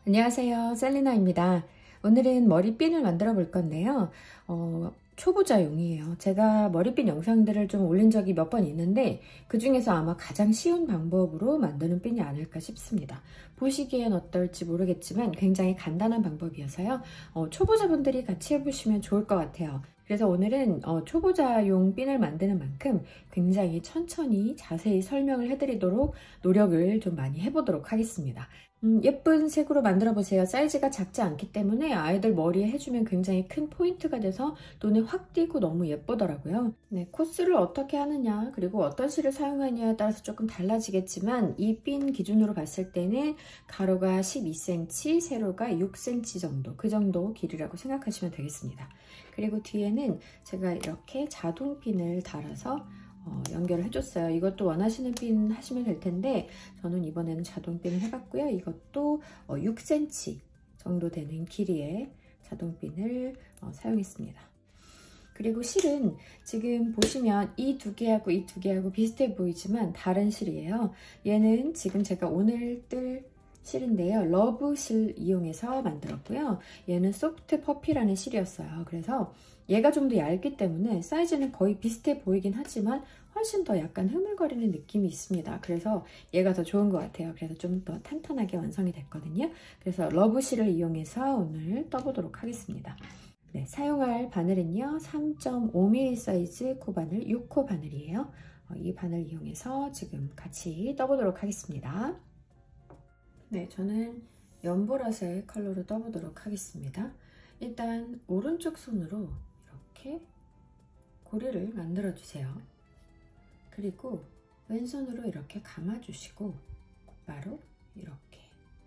안녕하세요, 셀리나입니다. 오늘은 머리핀을 만들어 볼 건데요. 초보자용이에요. 제가 머리핀 영상들을 좀 올린 적이 몇 번 있는데 그 중에서 아마 가장 쉬운 방법으로 만드는 핀이 아닐까 싶습니다. 보시기엔 어떨지 모르겠지만 굉장히 간단한 방법이어서요. 초보자분들이 같이 해보시면 좋을 것 같아요. 그래서 오늘은 초보자용 핀을 만드는 만큼 굉장히 천천히 자세히 설명을 해드리도록 노력을 좀 많이 해보도록 하겠습니다. 예쁜 색으로 만들어 보세요. 사이즈가 작지 않기 때문에 아이들 머리에 해주면 굉장히 큰 포인트가 돼서 눈에 확 띄고 너무 예쁘더라고요. 네, 코스를 어떻게 하느냐 그리고 어떤 실을 사용하느냐에 따라서 조금 달라지겠지만 이 핀 기준으로 봤을 때는 가로가 12cm, 세로가 6cm 정도, 그 정도 길이라고 생각하시면 되겠습니다. 그리고 뒤에는 제가 이렇게 자동 핀을 달아서 연결을 해줬어요. 이것도 원하시는 핀 하시면 될 텐데 저는 이번에는 자동 핀을 해봤고요. 이것도 6cm 정도 되는 길이의 자동 핀을 사용했습니다. 그리고 실은 지금 보시면 이 두 개하고 이 두 개하고 비슷해 보이지만 다른 실이에요. 얘는 지금 제가 오늘 뜰 실인데요. 러브 실 이용해서 만들었고요. 얘는 소프트 퍼피라는 실이었어요. 그래서 얘가 좀 더 얇기 때문에 사이즈는 거의 비슷해 보이긴 하지만 훨씬 더 약간 흐물거리는 느낌이 있습니다. 그래서 얘가 더 좋은 것 같아요. 그래서 좀 더 탄탄하게 완성이 됐거든요. 그래서 러브 실을 이용해서 오늘 떠보도록 하겠습니다. 네, 사용할 바늘은요. 3.5mm 사이즈 코바늘 6호 바늘이에요. 이 바늘 이용해서 지금 같이 떠보도록 하겠습니다. 네, 저는 연보라색 컬러로 떠보도록 하겠습니다. 일단 오른쪽 손으로 이렇게 고리를 만들어 주세요. 그리고 왼손으로 이렇게 감아주시고 바로 이렇게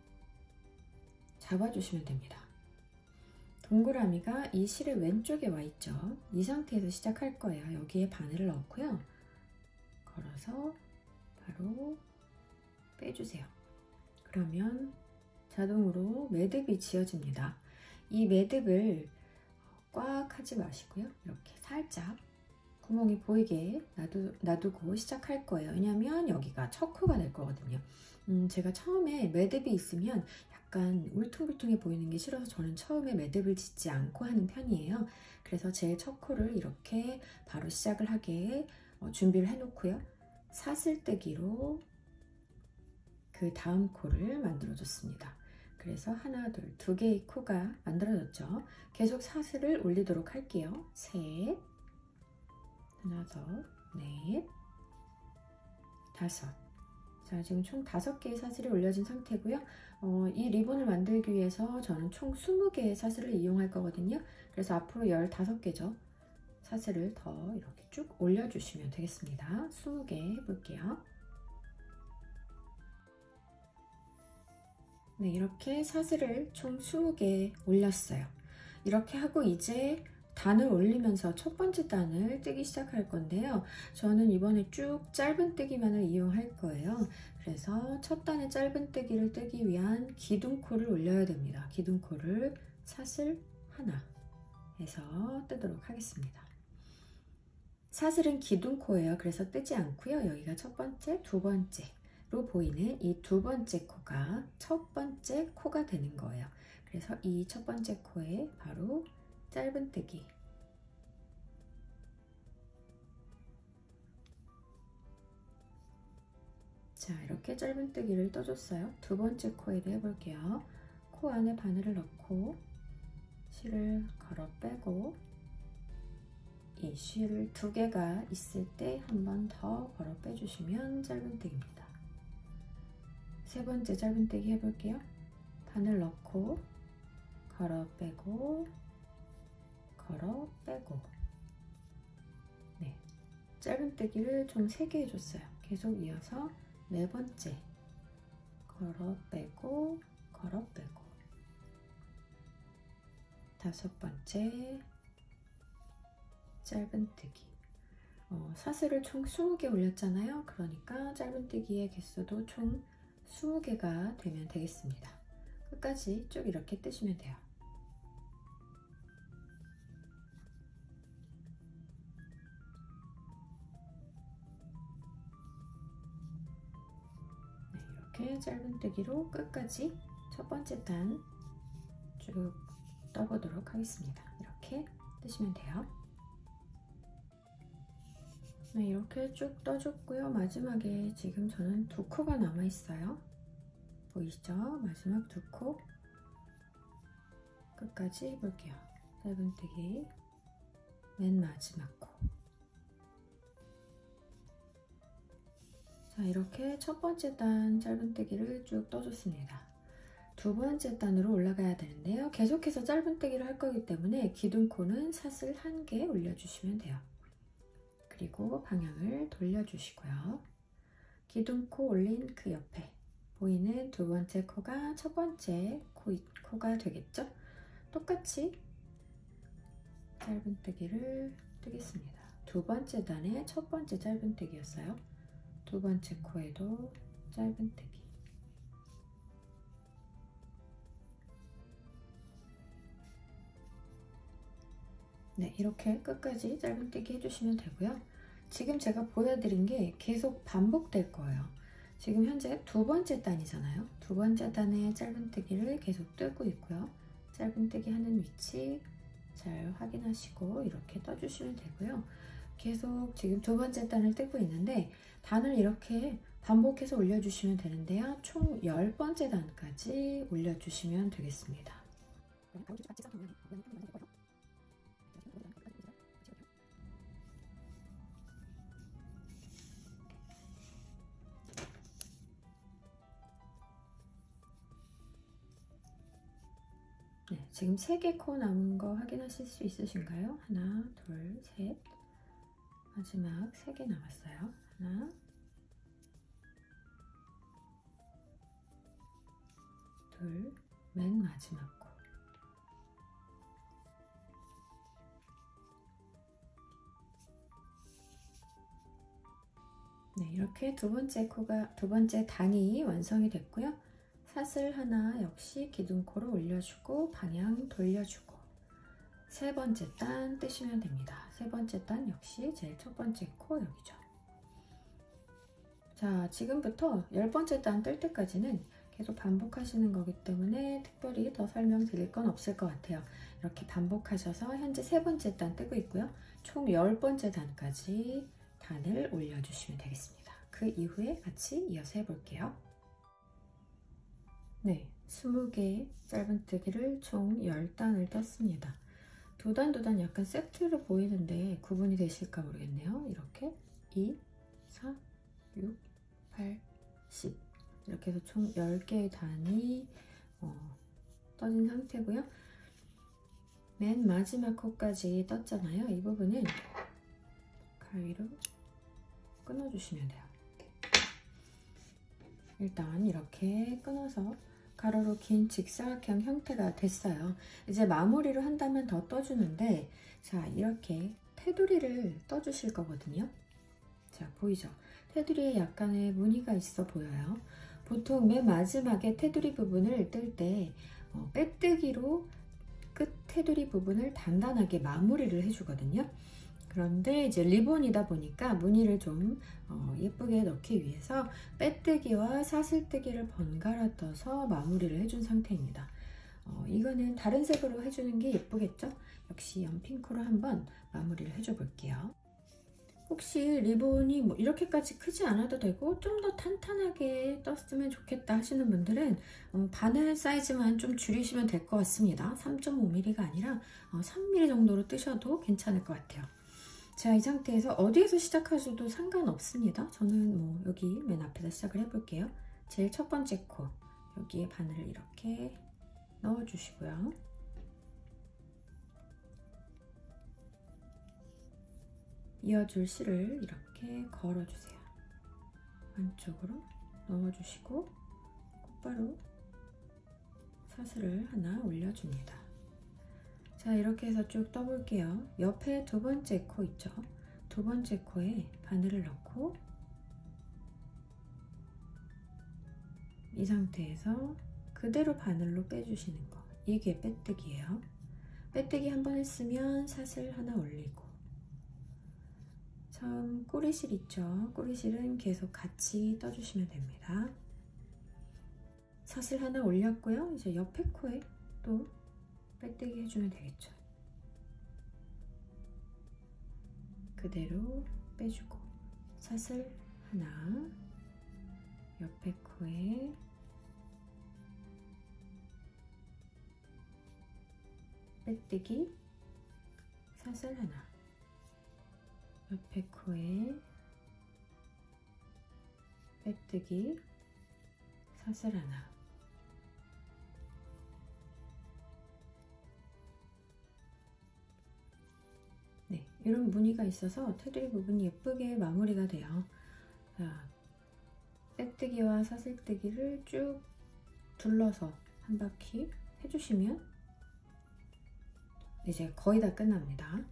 잡아주시면 됩니다. 동그라미가 이 실의 왼쪽에 와 있죠. 이 상태에서 시작할 거예요. 여기에 바늘을 넣고요. 걸어서 바로 빼주세요. 그러면 자동으로 매듭이 지어집니다. 이 매듭을 꽉 하지 마시고요. 이렇게 살짝 구멍이 보이게 놔두고 시작할 거예요. 왜냐면 여기가 첫 코가 될 거거든요. 제가 처음에 매듭이 있으면 약간 울퉁불퉁해 보이는 게 싫어서 저는 처음에 매듭을 짓지 않고 하는 편이에요. 그래서 제일 첫 코를 이렇게 바로 시작을 하게 준비를 해 놓고요. 사슬뜨기로 그 다음 코를 만들어 줬습니다. 그래서 하나, 둘, 두 개의 코가 만들어졌죠. 계속 사슬을 올리도록 할게요. 셋, 하나 더, 넷, 다섯. 자, 지금 총 5개의 사슬이 올려진 상태고요. 이 리본을 만들기 위해서 저는 총 20개의 사슬을 이용할 거거든요. 그래서 앞으로 15개죠. 사슬을 더 이렇게 쭉 올려주시면 되겠습니다. 20개 해볼게요. 네, 이렇게 사슬을 총 20개 올렸어요. 이렇게 하고 이제 단을 올리면서 첫 번째 단을 뜨기 시작할 건데요. 저는 이번에 쭉 짧은 뜨기만을 이용할 거예요. 그래서 첫 단의 짧은 뜨기를 뜨기 위한 기둥코를 올려야 됩니다. 기둥코를 사슬 하나 해서 뜨도록 하겠습니다. 사슬은 기둥코예요. 그래서 뜨지 않고요. 여기가 첫 번째, 두 번째 로 보이는 이 두 번째 코가 첫 번째 코가 되는 거예요. 그래서 이 첫 번째 코에 바로 짧은뜨기, 자, 이렇게 짧은뜨기를 떠줬어요. 두 번째 코에도 해볼게요. 코 안에 바늘을 넣고 실을 걸어 빼고 이 실 2개가 있을 때 한 번 더 걸어 빼주시면 짧은뜨기입니다. 세 번째 짧은뜨기 해볼게요. 바늘 넣고 걸어 빼고 걸어 빼고, 네, 짧은뜨기를 총 3개 해줬어요. 계속 이어서 네 번째 걸어 빼고 걸어 빼고, 다섯 번째 짧은뜨기. 사슬을 총 20개 올렸잖아요. 그러니까 짧은뜨기의 개수도 총 20개가 되면 되겠습니다. 끝까지 쭉 이렇게 뜨시면 돼요. 네, 이렇게 짧은뜨기로 끝까지 첫 번째 단 쭉 떠보도록 하겠습니다. 이렇게 뜨시면 돼요. 네, 이렇게 쭉 떠줬고요. 마지막에 지금 저는 2코가 남아 있어요. 보이시죠? 마지막 2코 끝까지 해볼게요. 짧은뜨기 맨 마지막 코. 자, 이렇게 첫 번째 단 짧은뜨기를 쭉 떠줬습니다. 두 번째 단으로 올라가야 되는데요. 계속해서 짧은뜨기를 할 거기 때문에 기둥코는 사슬 1개 올려주시면 돼요. 그리고 방향을 돌려주시고요. 기둥코 올린 그 옆에 보이는 두 번째 코가 첫 번째 코가 되겠죠? 똑같이 짧은뜨기를 뜨겠습니다. 두 번째 단의 첫 번째 짧은뜨기였어요. 두 번째 코에도 짧은뜨기. 네, 이렇게 끝까지 짧은뜨기 해주시면 되고요. 지금 제가 보여드린 게 계속 반복될 거예요. 지금 현재 두 번째 단이잖아요. 두 번째 단의 짧은뜨기를 계속 뜨고 있고요. 짧은뜨기 하는 위치 잘 확인하시고 이렇게 떠주시면 되고요. 계속 지금 두 번째 단을 뜨고 있는데 단을 이렇게 반복해서 올려주시면 되는데요. 총 10번째 단까지 올려주시면 되겠습니다. 네, 지금 3개 코 남은 거 확인하실 수 있으신가요? 하나, 둘, 셋. 마지막 3개 남았어요. 하나, 둘, 맨 마지막 코. 네, 이렇게 두 번째 단이 완성이 됐고요. 사슬 하나 역시 기둥코로 올려주고 방향 돌려주고 세 번째 단 뜨시면 됩니다. 세 번째 단 역시 제일 첫 번째 코 여기죠. 자, 지금부터 10번째 단 뜰 때까지는 계속 반복하시는 거기 때문에 특별히 더 설명드릴 건 없을 것 같아요. 이렇게 반복하셔서 현재 세 번째 단 뜨고 있고요. 총 10번째 단까지 단을 올려주시면 되겠습니다. 그 이후에 같이 이어서 해볼게요. 네, 20개 짧은뜨기를 총 10단을 떴습니다. 두 단 약간 세트로 보이는데 구분이 되실까 모르겠네요. 이렇게 2, 4, 6, 8, 10 이렇게 해서 총 10개의 단이 떠진 상태고요. 맨 마지막 코까지 떴잖아요. 이 부분은 가위로 끊어주시면 돼요. 일단 이렇게 끊어서 가로로 긴 직사각형 형태가 됐어요. 이제 마무리를 한다면 더 떠주는데, 자, 이렇게 테두리를 떠주실 거거든요. 자, 보이죠? 테두리에 약간의 무늬가 있어 보여요. 보통 맨 마지막에 테두리 부분을 뜰 때 빼뜨기로 끝 테두리 부분을 단단하게 마무리를 해주거든요. 그런데 이제 리본이다 보니까 무늬를 좀 예쁘게 넣기 위해서 빼뜨기와 사슬뜨기를 번갈아 떠서 마무리를 해준 상태입니다. 이거는 다른 색으로 해주는 게 예쁘겠죠? 역시 연핑크로 한번 마무리를 해줘 볼게요. 혹시 리본이 뭐 이렇게까지 크지 않아도 되고 좀 더 탄탄하게 떴으면 좋겠다 하시는 분들은 바늘 사이즈만 좀 줄이시면 될 것 같습니다. 3.5mm가 아니라 3mm 정도로 뜨셔도 괜찮을 것 같아요. 자, 이 상태에서 어디에서 시작하셔도 상관없습니다. 저는 뭐 여기 맨 앞에서 시작을 해볼게요. 제일 첫 번째 코 여기에 바늘을 이렇게 넣어주시고요. 이어줄 실을 이렇게 걸어주세요. 안쪽으로 넣어주시고 곧바로 사슬을 하나 올려줍니다. 자, 이렇게 해서 쭉 떠볼게요. 옆에 두 번째 코 있죠? 두 번째 코에 바늘을 넣고 이 상태에서 그대로 바늘로 빼주시는 거. 이게 빼뜨기예요. 빼뜨기 한번 했으면 사슬 하나 올리고 처음 꼬리실 있죠? 꼬리실은 계속 같이 떠주시면 됩니다. 사슬 하나 올렸고요. 이제 옆에 코에 또 빼뜨기 해주면 되겠죠. 그대로 빼주고 사슬 하나, 옆에 코에 빼뜨기, 사슬 하나, 옆에 코에 빼뜨기, 사슬 하나. 네, 이런 무늬가 있어서 테두리 부분이 예쁘게 마무리가 돼요. 자, 빼뜨기와 사슬뜨기를 쭉 둘러서 한 바퀴 해주시면 이제 거의 다 끝납니다.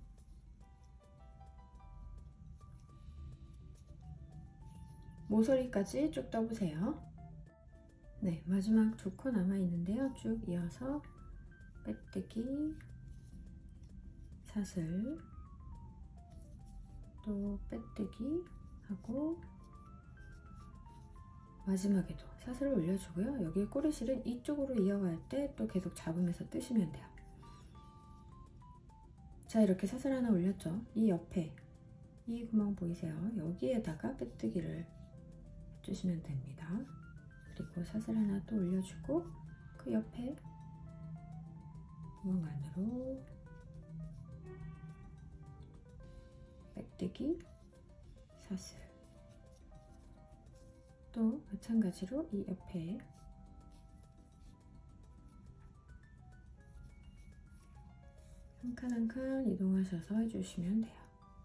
모서리까지 쭉 떠보세요. 네, 마지막 2코 남아있는데요. 쭉 이어서 빼뜨기, 사슬, 또 빼뜨기 하고 마지막에도 사슬을 올려주고요. 여기 꼬리실은 이쪽으로 이어갈 때 또 계속 잡으면서 뜨시면 돼요. 자, 이렇게 사슬 하나 올렸죠. 이 옆에 이 구멍 보이세요? 여기에다가 빼뜨기를 해주시면 됩니다. 그리고 사슬 하나 또 올려주고 그 옆에 구멍 안으로 빼뜨기, 사슬, 또 마찬가지로 이 옆에 한 칸 한 칸 이동하셔서 해주시면 돼요.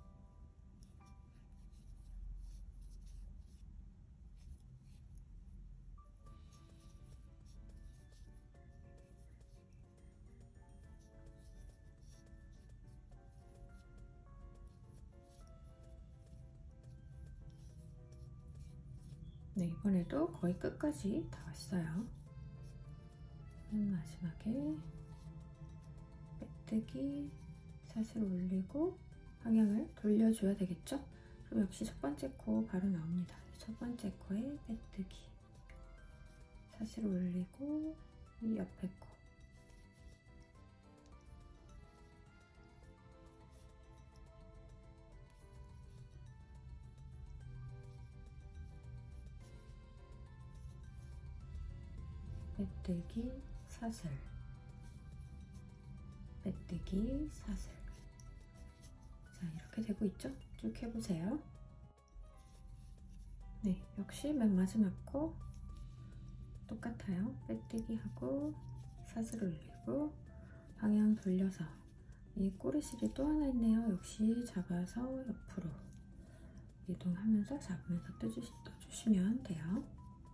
네, 이번에도 거의 끝까지 다 왔어요. 맨 마지막에 빼뜨기, 사슬 올리고 방향을 돌려줘야 되겠죠? 그럼 역시 첫 번째 코 바로 나옵니다. 첫 번째 코에 빼뜨기, 사슬 올리고 이 옆에 코, 빼뜨기, 사슬, 빼뜨기, 사슬. 자, 이렇게 되고 있죠? 쭉 해보세요. 네, 역시 맨 마지막 코 똑같아요. 빼뜨기 하고 사슬 올리고 방향 돌려서 이 꼬리실이 또 하나 있네요. 역시 잡아서 옆으로 이동하면서 잡으면서 떠주시면 돼요.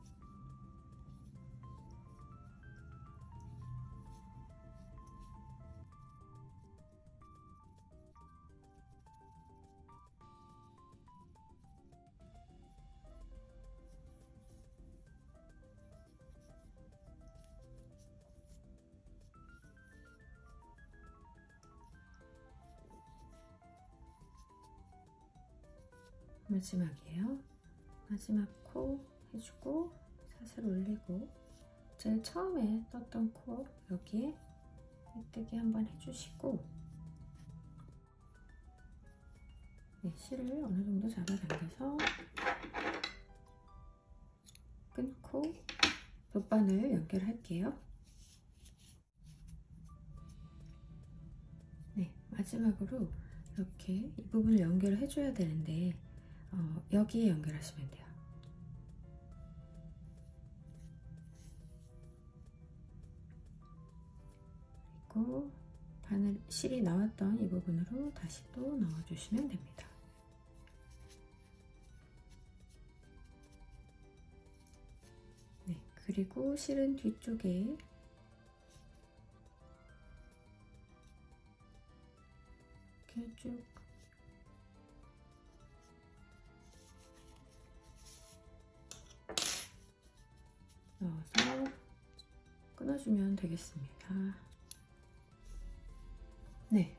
마지막이에요. 마지막 코 해주고 사슬 올리고 제일 처음에 떴던 코 여기에 빼뜨기 한번 해주시고 네, 실을 어느 정도 잡아당겨서 끊고 돗바늘 연결할게요. 네, 마지막으로 이렇게 이 부분을 연결을 해줘야 되는데 여기에 연결하시면 돼요. 그리고 바늘 실이 나왔던 이 부분으로 다시 또 넣어주시면 됩니다. 네, 그리고 실은 뒤쪽에 이렇게 쭉 넣어서 끊어주면 되겠습니다. 네,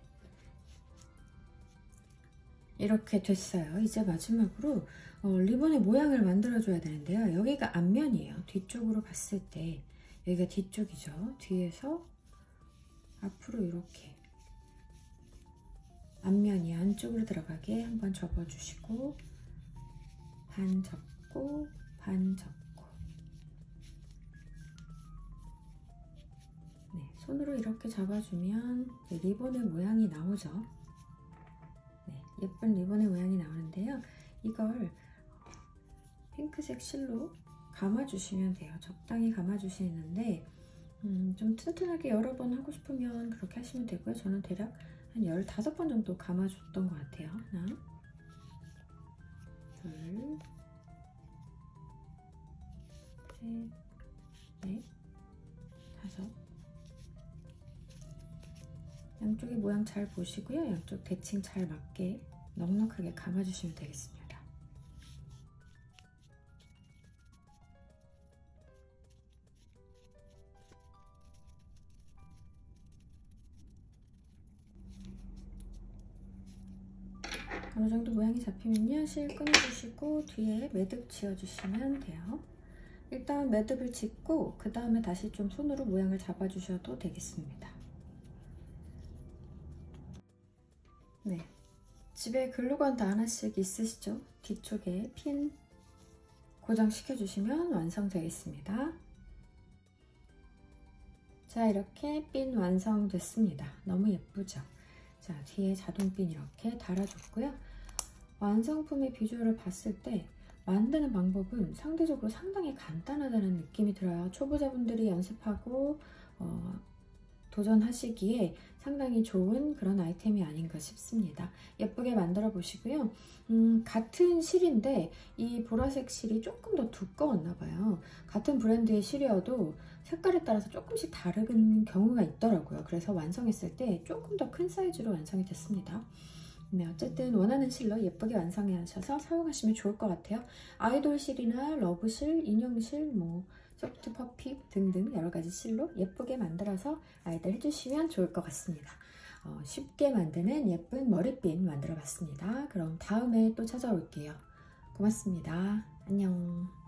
이렇게 됐어요. 이제 마지막으로 리본의 모양을 만들어 줘야 되는데요. 여기가 앞면이에요. 뒤쪽으로 봤을 때 여기가 뒤쪽이죠. 뒤에서 앞으로 이렇게 앞면이 안쪽으로 들어가게 한번 접어주시고, 반 접고 반 접고, 네, 손으로 이렇게 잡아주면 리본의 모양이 나오죠. 네, 예쁜 리본의 모양이 나오는데요. 이걸 핑크색 실로 감아주시면 돼요. 적당히 감아주시는데 좀 튼튼하게 여러 번 하고 싶으면 그렇게 하시면 되고요. 저는 대략 한 15번 정도 감아줬던 것 같아요. 하나, 둘, 셋, 넷, 다섯. 양쪽의 모양 잘 보시고요. 양쪽 대칭 잘 맞게 넉넉하게 감아주시면 되겠습니다. 어느 정도 모양이 잡히면요, 실 끊어주시고 뒤에 매듭 지어주시면 돼요. 일단 매듭을 짓고 그 다음에 다시 좀 손으로 모양을 잡아주셔도 되겠습니다. 네, 집에 글루건도 하나씩 있으시죠? 뒤쪽에 핀 고정시켜주시면 완성되겠습니다. 자, 이렇게 핀 완성됐습니다. 너무 예쁘죠? 자, 뒤에 자동핀 이렇게 달아줬고요. 완성품의 비주얼을 봤을 때 만드는 방법은 상대적으로 상당히 간단하다는 느낌이 들어요. 초보자분들이 연습하고 도전하시기에 상당히 좋은 그런 아이템이 아닌가 싶습니다. 예쁘게 만들어 보시고요. 같은 실인데 이 보라색 실이 조금 더 두꺼웠나 봐요. 같은 브랜드의 실이어도 색깔에 따라서 조금씩 다른 경우가 있더라고요. 그래서 완성했을 때 조금 더 큰 사이즈로 완성이 됐습니다. 네, 어쨌든 원하는 실로 예쁘게 완성하셔서 사용하시면 좋을 것 같아요. 아이돌 실이나 러브 실, 인형 실, 소프트 퍼피 등등 여러 가지 실로 예쁘게 만들어서 아이들 해주시면 좋을 것 같습니다. 쉽게 만드는 예쁜 머리핀 만들어 봤습니다. 그럼 다음에 또 찾아올게요. 고맙습니다. 안녕.